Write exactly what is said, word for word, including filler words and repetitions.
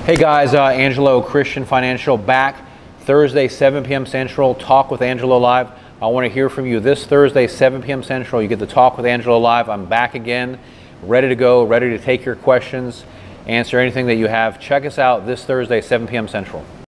Hey guys, uh, Angelo Christian Financial back Thursday, seven p m Central, Talk with Angelo Live. I want to hear from you this Thursday, seven p m Central. You get the Talk with Angelo Live. I'm back again, ready to go, ready to take your questions, answer anything that you have. Check us out this Thursday, seven p m Central.